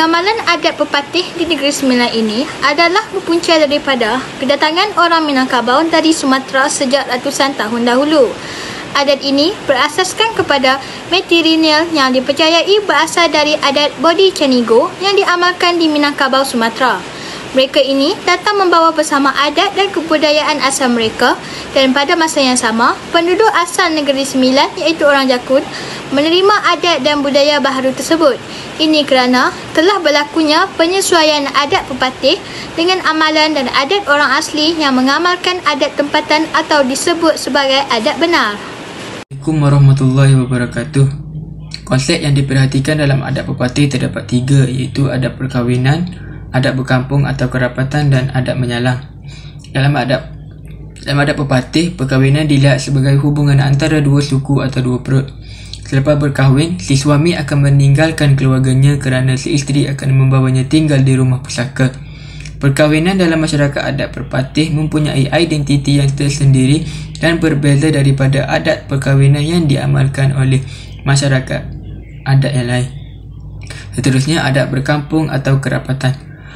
Pengamalan adat pepatih di Negeri Sembilan ini adalah berpunca daripada kedatangan orang Minangkabau dari Sumatera sejak ratusan tahun dahulu. Adat ini berasaskan kepada matrilineal yang dipercayai berasal dari adat Bodi Canigo yang diamalkan di Minangkabau, Sumatera. Mereka ini datang membawa bersama adat dan kebudayaan asal mereka, dan pada masa yang sama, penduduk asal Negeri Sembilan iaitu orang Jakun menerima adat dan budaya baharu tersebut. Ini kerana telah berlakunya penyesuaian adat pepatih dengan amalan dan adat orang asli yang mengamalkan adat tempatan atau disebut sebagai adat benar. Assalamualaikum warahmatullahi wabarakatuh. Konsep yang diperhatikan dalam adat pepatih terdapat 3, iaitu adat perkahwinan, adat berkampung atau kerapatan dan adat menyalang. Dalam adat pepatih, perkahwinan dilihat sebagai hubungan antara dua suku atau dua perut. Selepas berkahwin, si suami akan meninggalkan keluarganya kerana si isteri akan membawanya tinggal di rumah pusaka. Perkahwinan dalam masyarakat adat pepatih mempunyai identiti yang tersendiri dan berbeza daripada adat perkahwinan yang diamalkan oleh masyarakat adat yang lain. Seterusnya, adat berkampung atau kerapatan.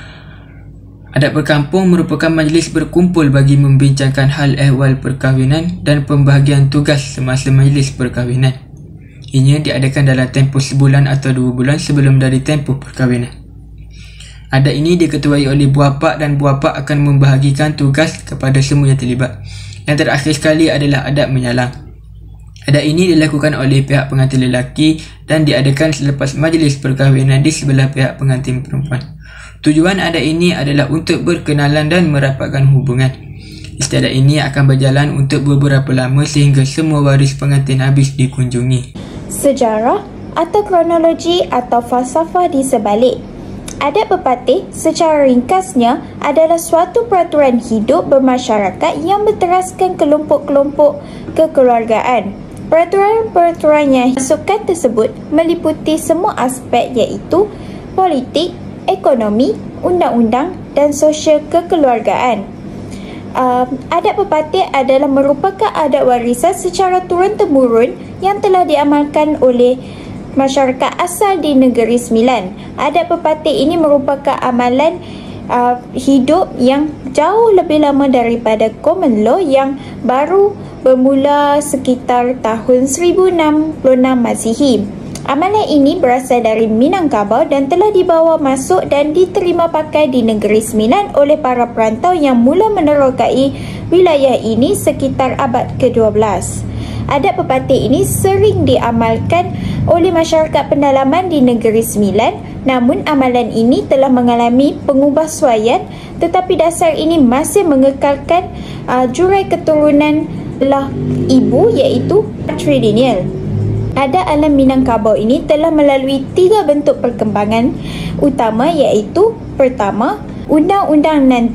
Adat berkampung merupakan majlis berkumpul bagi membincangkan hal ehwal perkahwinan dan pembahagian tugas semasa majlis perkahwinan. Ianya diadakan dalam tempoh sebulan atau 2 bulan sebelum dari tempoh perkahwinan. Adat ini diketuai oleh buah pak dan buah pak akan membahagikan tugas kepada semua yang terlibat. Yang terakhir sekali adalah adat menyalang. Adat ini dilakukan oleh pihak pengantin lelaki dan diadakan selepas majlis perkahwinan di sebelah pihak pengantin perempuan. Tujuan adat ini adalah untuk berkenalan dan merapatkan hubungan. Istiadat ini akan berjalan untuk beberapa lama sehingga semua waris pengantin habis dikunjungi. Sejarah atau kronologi atau falsafah di sebalik. Adat pepatih secara ringkasnya adalah suatu peraturan hidup bermasyarakat yang berteraskan kelompok-kelompok kekeluargaan. Peraturan-peraturan yang masukkan tersebut meliputi semua aspek iaitu politik, ekonomi, undang-undang dan sosial kekeluargaan. Adat pepatih adalah merupakan adat warisan secara turun-temurun yang telah diamalkan oleh masyarakat asal di Negeri Sembilan. Adat pepatih ini merupakan amalan hidup yang jauh lebih lama daripada common law yang baru bermula sekitar tahun 1066 Masihi. Amalan ini berasal dari Minangkabau dan telah dibawa masuk dan diterima pakai di Negeri Sembilan oleh para perantau yang mula menerokai wilayah ini sekitar abad ke-12. Adat pepatih ini sering diamalkan oleh masyarakat pendalaman di Negeri Sembilan, namun amalan ini telah mengalami pengubahsuaian, tetapi dasar ini masih mengekalkan jurai keturunan belah ibu iaitu patrilineal. Adat alam Minangkabau ini telah melalui 3 bentuk perkembangan utama iaitu pertama, Undang-Undang Nan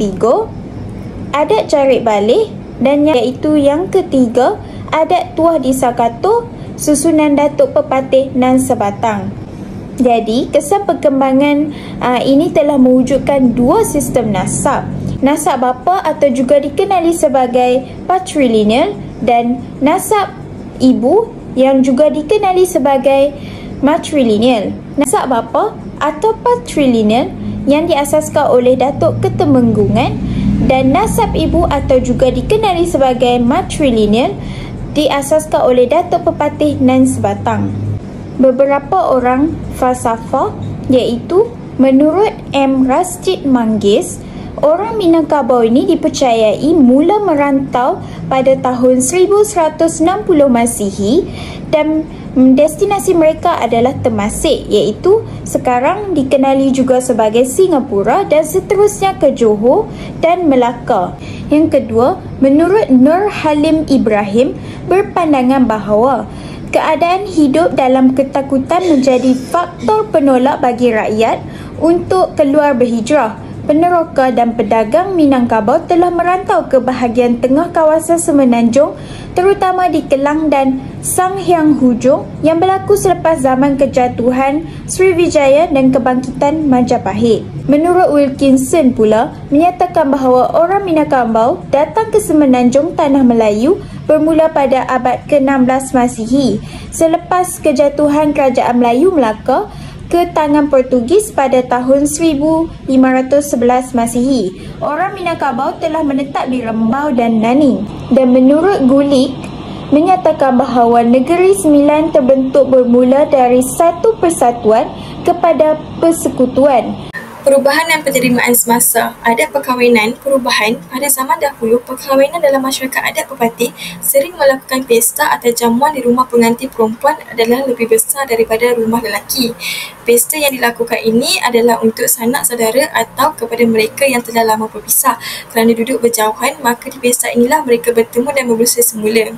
3, Adat Carik Balik dan iaitu yang ketiga, Adat Tuah di Sakato, susunan Datuk Pepatih Nan Sebatang. Jadi, kesan perkembangan ini telah mewujudkan 2 sistem nasab. Nasab bapa atau juga dikenali sebagai patrilineal dan nasab ibu yang juga dikenali sebagai matrilineal. Nasab bapa atau patrilineal yang diasaskan oleh Datuk Ketemenggungan dan nasab ibu atau juga dikenali sebagai matrilineal diasaskan oleh Datuk Pepatih Nan Sebatang. Beberapa orang falsafah iaitu menurut M. Rasjid Manggis, orang Minangkabau ini dipercayai mula merantau pada tahun 1160 Masihi dan destinasi mereka adalah Temasek iaitu sekarang dikenali juga sebagai Singapura dan seterusnya ke Johor dan Melaka. Yang kedua, menurut Nur Halim Ibrahim berpandangan bahawa keadaan hidup dalam ketakutan menjadi faktor penolak bagi rakyat untuk keluar berhijrah. Peneroka dan pedagang Minangkabau telah merantau ke bahagian tengah kawasan Semenanjung, terutama di Kelang dan Sanghyang Hujung yang berlaku selepas zaman kejatuhan Sriwijaya dan kebangkitan Majapahit. Menurut Wilkinson pula, menyatakan bahawa orang Minangkabau datang ke Semenanjung Tanah Melayu bermula pada abad ke-16 Masihi. Selepas kejatuhan Kerajaan Melayu Melaka, ke tangan Portugis pada tahun 1511 Masihi. Orang Minangkabau telah menetap di Rembau dan Nanning. Dan menurut Gulick, menyatakan bahawa Negeri Sembilan terbentuk bermula dari satu persatuan kepada persekutuan. Perubahan dan penerimaan semasa adat perkahwinan. Perubahan pada zaman dahulu, perkahwinan dalam masyarakat adat Pepatih sering melakukan pesta atau jamuan di rumah pengantin perempuan adalah lebih besar daripada rumah lelaki. Pesta yang dilakukan ini adalah untuk sanak saudara atau kepada mereka yang telah lama berpisah. Kerana duduk berjauhan, maka di pesta inilah mereka bertemu dan berusaha semula.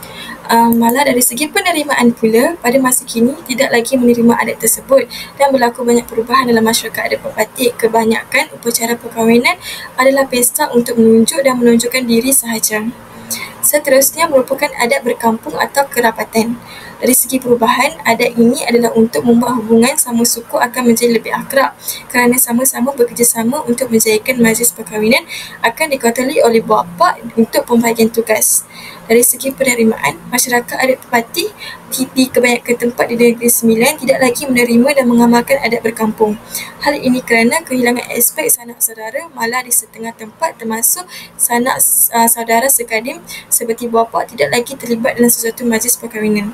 Malah dari segi penerimaan pula, pada masa kini tidak lagi menerima adat tersebut dan berlaku banyak perubahan dalam masyarakat adat Pepatih. Kebanyakan upacara perkahwinan adalah pesta untuk menunjuk dan menunjukkan diri sahaja. Seterusnya merupakan adat berkampung atau kerapatan. Dari segi perubahan, adat ini adalah untuk membuat hubungan sama suku akan menjadi lebih akrab kerana sama-sama bekerjasama untuk menjayakan majlis perkahwinan akan dikuatali oleh bapa untuk pembahagian tugas. Dari segi penerimaan, masyarakat adat Pepatih di kebanyakan tempat di Negeri Sembilan tidak lagi menerima dan mengamalkan adat berkampung. Hal ini kerana kehilangan aspek sanak saudara, malah di setengah tempat termasuk sanak saudara sekadim seperti bapa tidak lagi terlibat dalam sesuatu majlis perkahwinan.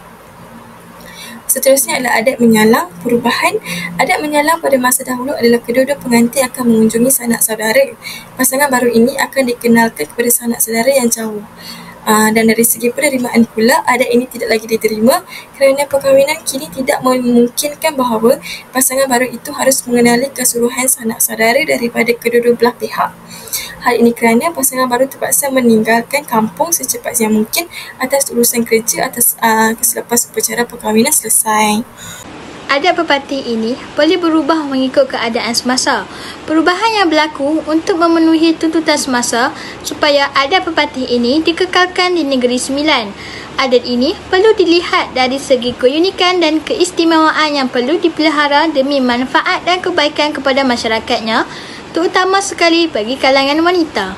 Seterusnya adalah adat menyalang. Perubahan adat menyalang pada masa dahulu adalah kedua-dua pengantin akan mengunjungi sanak saudara. Pasangan baru ini akan dikenalkan kepada sanak saudara yang jauh. Dan dari segi penerimaan pula, adat ini tidak lagi diterima kerana perkahwinan kini tidak memungkinkan bahawa pasangan baru itu harus mengenali keseluruhan sanak saudara daripada kedua-dua belah pihak. Hal ini kerana pasangan baru terpaksa meninggalkan kampung secepat yang mungkin atas urusan kerja selepas upacara perkahwinan selesai. Adat Pepatih ini boleh berubah mengikut keadaan semasa. Perubahan yang berlaku untuk memenuhi tuntutan semasa supaya adat Pepatih ini dikekalkan di Negeri Sembilan. Adat ini perlu dilihat dari segi keunikan dan keistimewaan yang perlu dipelihara demi manfaat dan kebaikan kepada masyarakatnya, terutama sekali bagi kalangan wanita.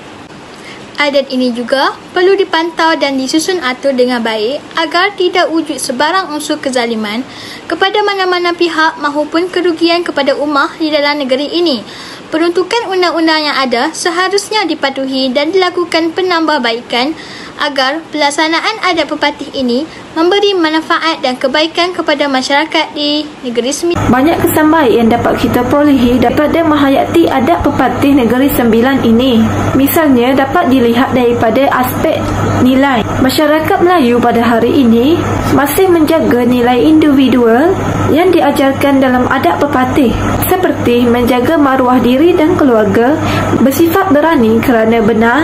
Adat ini juga perlu dipantau dan disusun atur dengan baik agar tidak wujud sebarang unsur kezaliman kepada mana-mana pihak maupun kerugian kepada ummah di dalam negeri ini. Peruntukan undang-undang yang ada seharusnya dipatuhi dan dilakukan penambahbaikan agar pelaksanaan adat Pepatih ini memberi manfaat dan kebaikan kepada masyarakat di Negeri Sembilan. Banyak kesan baik yang dapat kita perolehi daripada menghayati adat Pepatih Negeri Sembilan ini. Misalnya dapat dilihat daripada aspek nilai. Masyarakat Melayu pada hari ini masih menjaga nilai individual yang diajarkan dalam adat Pepatih, seperti menjaga maruah diri dan keluarga, bersifat berani kerana benar,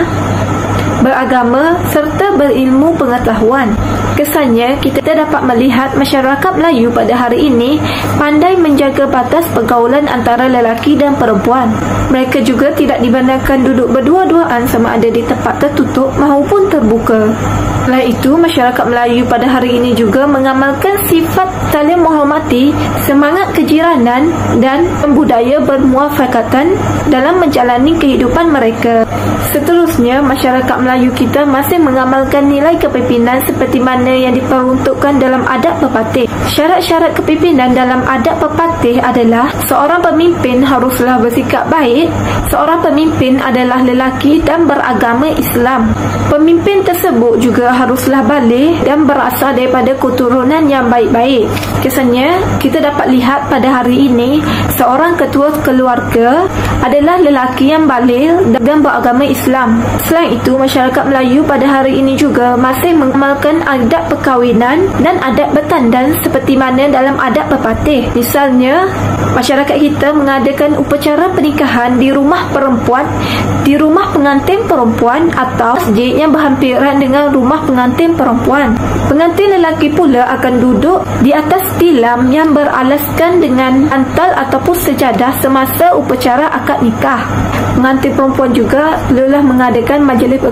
beragama serta berilmu pengetahuan. Kesannya, kita dapat melihat masyarakat Melayu pada hari ini pandai menjaga batas pergaulan antara lelaki dan perempuan. Mereka juga tidak dibenarkan duduk berdua-duaan sama ada di tempat tertutup maupun terbuka. Selain itu, masyarakat Melayu pada hari ini juga mengamalkan sifat saling menghormati, semangat kejiranan dan budaya bermuafakatan dalam menjalani kehidupan mereka. Seterusnya, masyarakat Melayu kita masih mengamalkan nilai kepimpinan seperti mana yang diperuntukkan dalam adat Pepatih. Syarat-syarat kepimpinan dalam adat Pepatih adalah seorang pemimpin haruslah bersikap baik, seorang pemimpin adalah lelaki dan beragama Islam. Pemimpin tersebut juga haruslah balik dan berasal daripada keturunan yang baik-baik. Kesannya, kita dapat lihat pada hari ini seorang ketua keluarga adalah lelaki yang balik dan beragama Islam. Selain itu, masyarakat Melayu pada hari ini juga masih mengamalkan adat perkahwinan dan adat bertandan seperti mana dalam adat Pepatih. Misalnya, masyarakat kita mengadakan upacara pernikahan di rumah perempuan, di rumah pengantin perempuan atau masjid yang berhampiran dengan rumah pengantin perempuan. Pengantin lelaki pula akan duduk di atas tilam yang beralaskan dengan bantal ataupun sejadah semasa upacara akad nikah. Pengantin perempuan juga perlulah mengadakan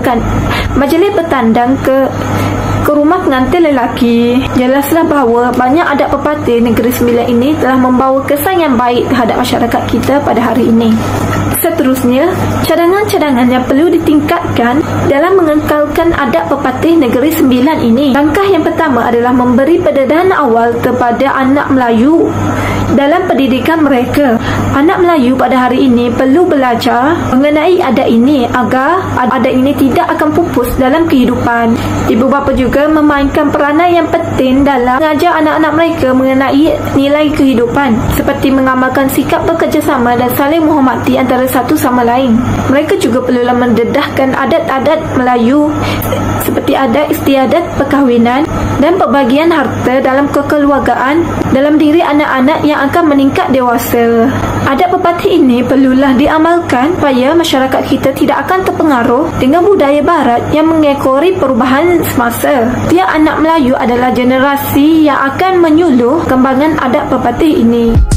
majlis bertandang ke rumah pengantin lelaki. Jelaslah bahawa banyak adat Pepatih Negeri Sembilan ini telah membawa kesan yang baik terhadap masyarakat kita pada hari ini. Seterusnya, cadangan-cadangan yang perlu ditingkatkan dalam mengekalkan adat Pepatih Negeri Sembilan ini. Langkah yang pertama adalah memberi pendedahan awal kepada anak Melayu dalam pendidikan mereka. Anak Melayu pada hari ini perlu belajar mengenai adat ini agar adat ini tidak akan pupus dalam kehidupan. Ibu bapa juga memainkan peranan yang penting dalam mengajar anak-anak mereka mengenai nilai kehidupan, seperti mengamalkan sikap bekerjasama dan saling menghormati antara satu sama lain. Mereka juga perlulah mendedahkan adat-adat Melayu seperti adat istiadat perkahwinan dan pembagian harta dalam kekeluargaan dalam diri anak-anak yang akan meningkat dewasa. Adat pepatih ini perlulah diamalkan supaya masyarakat kita tidak akan terpengaruh dengan budaya barat yang mengekori perubahan semasa. Tiap anak Melayu adalah generasi yang akan menyuluh kembangan adat pepatih ini.